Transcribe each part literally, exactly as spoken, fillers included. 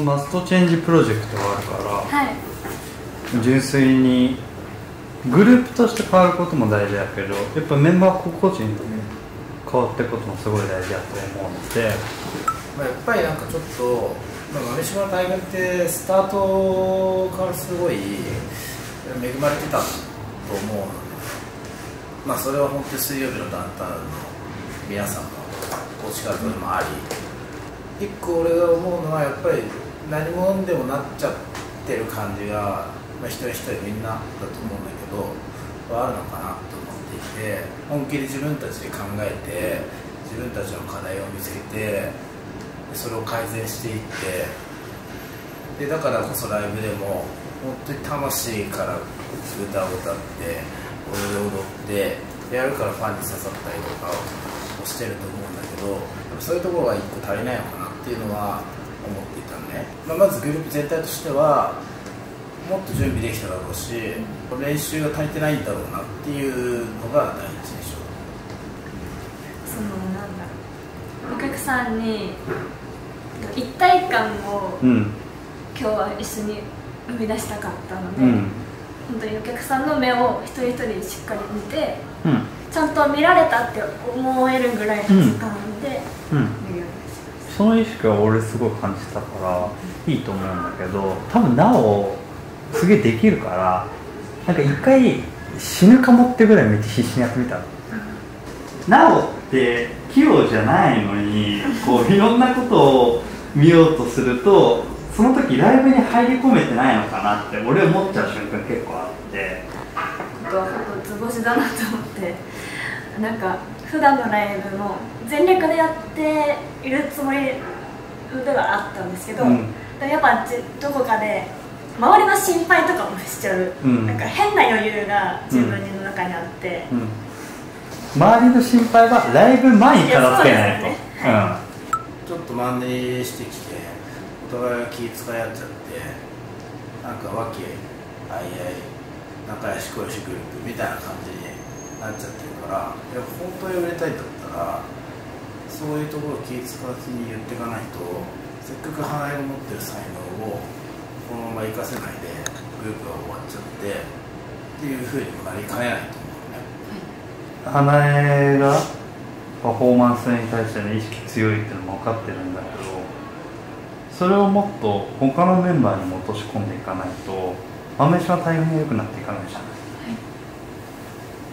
マストチェンジプロジェクトがあるから、 はい、 純粋にグループとして変わることも大事だけど、やっぱメンバー個々人で変わっていくこともすごい大事だと思うので、 まあ、やっぱりなんかちょっと、まあ、豆島大河ってスタートからすごい恵まれてたと思うので、まあ、それは本当に水曜日のダウンタウンの皆さんのお力でもあり、一個俺が思うのはやっぱり何者にでもなっちゃってる感じが、まあ、一人一人みんなだと思うんだけどはあるのかなと思っていて、本気で自分たちで考えて自分たちの課題を見つけてそれを改善していって、でだからこそライブでも本当に魂から歌を歌って踊り踊ってやるからファンに刺さったりとかをしてると思うんだけど、そういうところが一個足りないのかなっていうのは思っていたのね。まあ、まずグループ全体としてはもっと準備できただろうし、練習が足りてないんだろうなっていうのが第一印象。 そのなんだろう、お客さんに一体感を、うん、今日は一緒に生み出したかったので、うん、本当にお客さんの目を一人一人しっかり見て、うん、ちゃんと見られたって思えるぐらいの時間で見るようにしました。 その意識は俺すごい感じたからいいと思うんだけど、多分なおすげえできるから、なんか一回死ぬかもってぐらいめっちゃ必死にやってみたの。なおって器用じゃないのにこういろんなことを見ようとすると、その時ライブに入り込めてないのかなって俺思っちゃう瞬間結構あって、 僕は本当図星だなと思って、なんか普段のライブも全力でやっているつもりではあったんですけど、うん、でもやっぱどこかで周りの心配とかもしちゃう、うん、なんか変な余裕が自分の中にあって、うんうん、 周りの心配はライブ前に片付けないと、ね、 うん、ちょっとマンネリしてきてお互いが気遣い合っちゃって、なんか和気あいあい仲良し恋しグループみたいな感じになっちゃってるから、いや本当に売れたいんだったらそういうところを気遣わずに言っていかないと、せっかく花江が持ってる才能をこのまま活かせないでグループが終わっちゃってっていうふうにもなりかねないと思うね。 花江がパフォーマンスに対しての意識強いっていうのも分かってるんだけど、それをもっと他のメンバーにも落とし込んでいかないと豆島大変良くなっていかないじゃない、はい、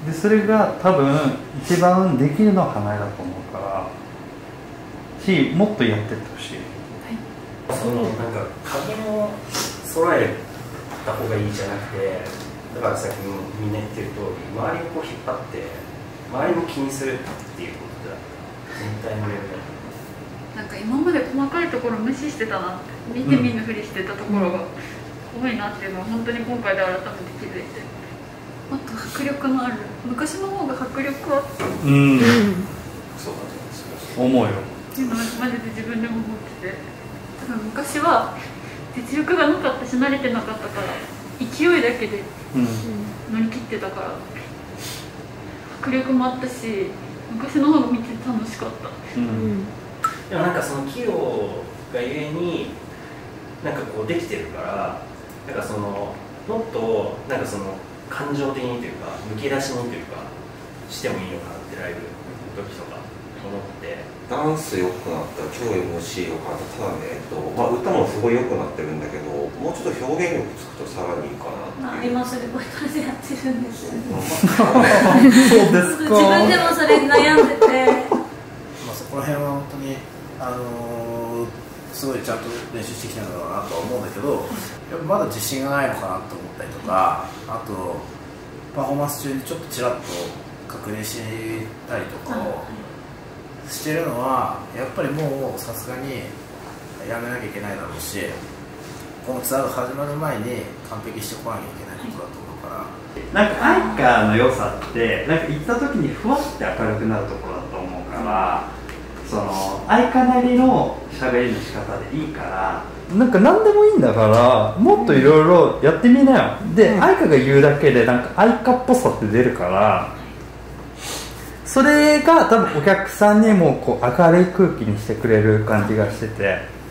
でそれが多分一番できるのは花江だと思うからし、もっとやってってほしい。 そのなんか鍵も揃えた方がいいじゃなくて、だからさっきもみんな言ってる通り周りをこう引っ張って周りも気にするっていうことだ。全体のレベルなんか今まで細かいところ無視してたなって、見て見ぬふりしてたところが多いなっていうのは本当に今回で改めて気づいて、もっと迫力のある、昔の方が迫力あった。うん、うん、 そうだと思うよっていうのはマジで自分でも思ってて、多分昔は実力がなかったし慣れてなかったから勢いだけで乗り切ってたから、迫力もあったし昔の方が見てて楽しかった、うん、 でもなんかその器用がゆえになんかこうできてるから、なんかそのもっとなんかその感情的にというかむき出しにというかしてもいいのかなってライブの時とか思って。 ダンス良くなったら超 エムシー 良くなったら、ただね、えっとまあ、歌もすごい良くなってるんだけど、もうちょっと表現力つくとさらにいいかなっていう。 今それこういう感じでやってるんですよね。 そうですか。 自分でもそれに悩んでてまあそこら辺は本当にあのー、すごいちゃんと練習してきたんだろうなとは思うんだけど、やっぱまだ自信がないのかなと思ったりとか、あとパフォーマンス中にちょっとちらっと確認したりとかをしてるのはやっぱりもうさすがにやめなきゃいけないだろうし、このツアーが始まる前に完璧してこなきゃいけないことだと思うから、 なんかアイカーの良さってなんか行った時にふわって明るくなるところだと思うから、そのアイカなりの喋りの仕方でいいから、なんか何でもいいんだからもっといろいろやってみなよ。でアイカが言うだけでなんかアイカっぽさって出るから、それが多分お客さんにもこう明るい空気にしてくれる感じがしてて、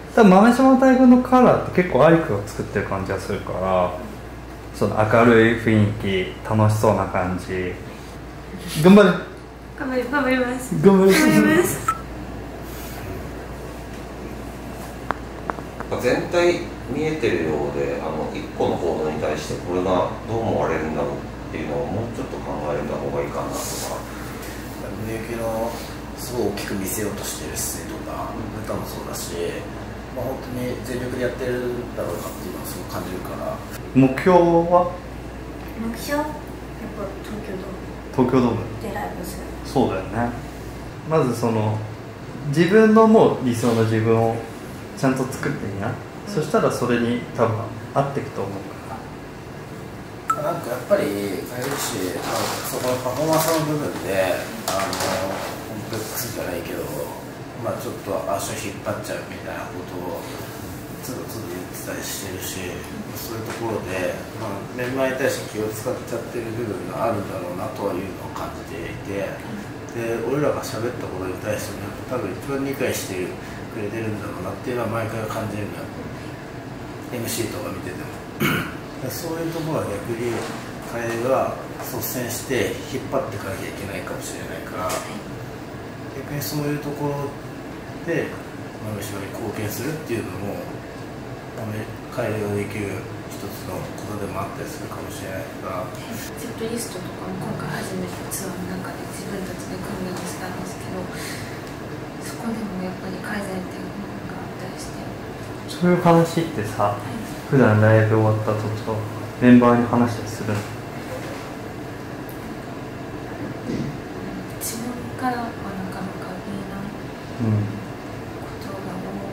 多分豆島大君のカラーって結構アイクが作ってる感じがするから、その明るい雰囲気、楽しそうな感じ。頑張る。 頑張り頑張ります。 頑張ります。 全体見えてるようで、あのいっこのコードに対してこれがどう思われるんだろうっていうのをもうちょっと考えた方がいいかなとか。 みゆきのすごい大きく見せようとしてる姿勢とか歌もそうだし、まあ、本当に全力でやってるんだろうなっていうのをすごく感じるから。 目標は？ 目標やっぱ東京ドーム。 東京ドームでライブする。 そうだよね。まずその自分のもう理想の自分をちゃんと作ってみな、うん、そしたらそれに多分合っていくと思うから。 なんかやっぱり帰りし、そこのパフォーマンスの部分であのコンプレックスじゃないけど、まあ、ちょっと足を引っ張っちゃうみたいなことをつどつど言ってたりしてるし、そういうところで、まあ、メンバーに対して気を使っちゃってる部分があるんだろうなというのを感じていて、で俺らが喋ったことに対しても多分一番理解してくれてるんだろうなっていうのは毎回感じるんだよ、 エムシー とか見てても。そういうところは逆に彼が率先して引っ張っていかなきゃいけないかもしれないから、逆にそういうところで豆柴に貢献するっていうのも彼ができる一つのことでもあったりするかもしれないから。 セットリストとかも今回初めてツアーの中で自分たちで組み合わせたんですけど、そこでもやっぱり改善点があったりして。 そういう話ってさ、はい、普段ライブ終わった後とメンバーに話したりするの？ 自分からはなかなか言えないことが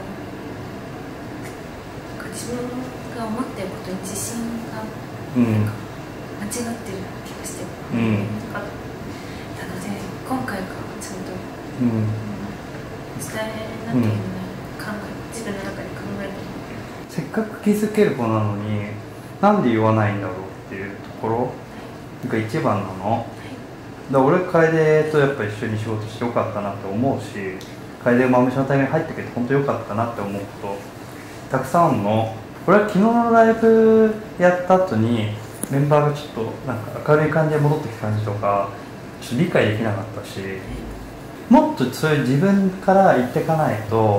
多い、うん、自分が思っていることに自信がなんか間違ってる気がしてる、うん、ただね、今回からちゃんと、うん、伝えなきゃいけない、うん、考え自分の中で考える。 せっかく気づける子なのになんで言わないんだろうっていうところが一番なの。だ俺楓とやっぱ一緒に仕事してよかったなって思うし、楓が豆柴のタイミングに入ってくれて本当よかったなって思うことたくさんあるの。俺は昨日のライブやった後にメンバーがちょっとなんか明るい感じで戻ってきた感じとかちょっと理解できなかったし、もっとそういう自分から言っていかないと。うん、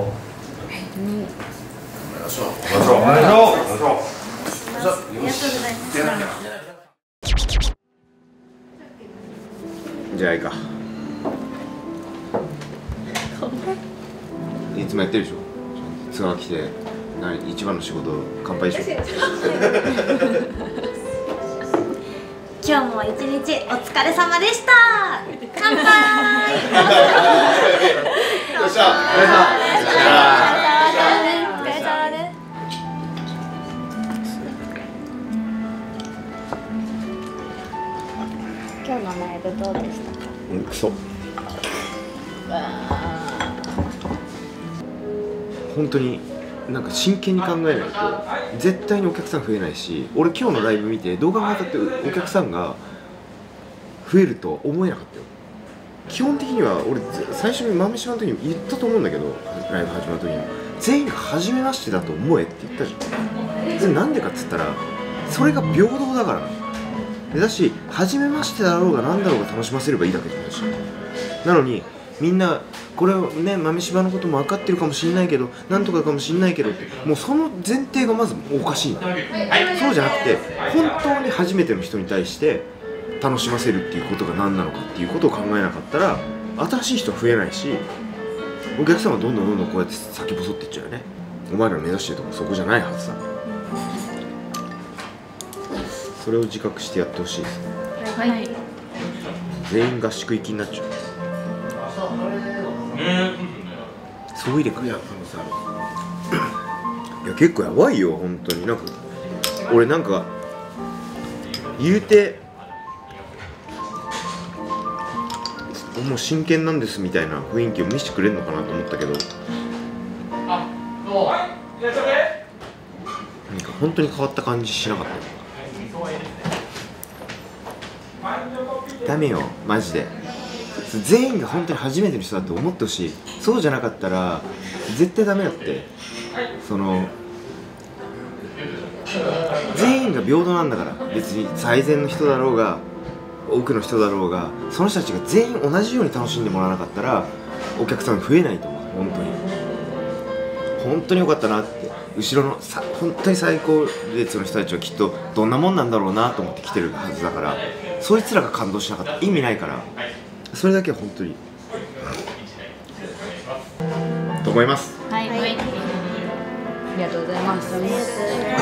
お願いします。お願いします。お願いします。 ありがとうございます。 じゃあいいか。いつもやってるでしょ。ツアー来て何一番の仕事乾杯でしょ。 今日も一日お疲れ様でした。乾杯。 よっしゃ。お疲れ様。 お疲れ様です。今日のライブどうでしたか？ うん、クソ。本当になんか真剣に考えないと絶対にお客さん増えないし、俺今日のライブ見て動画が当たってお客さんが増えると思えなかったよ。基本的には俺最初に豆柴の時に言ったと思うんだけど、ライブ始まる時に全員が初めましてだと思えって言ったじゃん。それなんでかっつったらそれが平等だからな。でだし初めましてだろうが何だろうが楽しませればいいだけじゃないし、なのにみんなこれをね豆柴のことも分かってるかもしれないけどなんとかかもしれないけどって、もうその前提がまずおかしいんだ。そうじゃなくて本当に初めての人に対して楽しませるっていうことが何なのかっていうことを考えなかったら新しい人は増えないし、お客様はどんどんどんどんこうやって先細っていっちゃうよね。お前らの目指してるとこそこじゃないはずだ。それを自覚してやってほしいですね。はい、全員合宿行きになっちゃう。そういでくれやいや結構やばいよ本当に。なんか俺なんか言うてもう真剣なんですみたいな雰囲気を見せてくれるのかなと思ったけど、なんか本当に変わった感じしなかった。ダメよマジで。全員が本当に初めての人だって思ってほしい。そうじゃなかったら絶対ダメだって。 その全員が平等なんだから、別に最善の人だろうが多くの人だろうが、その人たちが全員同じように楽しんでもらわなかったらお客さん増えないと思う。本当に本当に良かったなって、後ろのさ本当に最高列の人たちはきっとどんなもんなんだろうなと思って来てるはずだから、そいつらが感動しなかったら意味ないから、それだけは本当にと思います。 はい、はい、ありがとうございます。